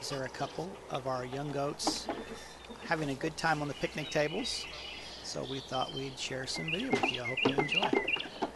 These are a couple of our young goats having a good time on the picnic tables. So we thought we'd share some video with you. I hope you enjoy.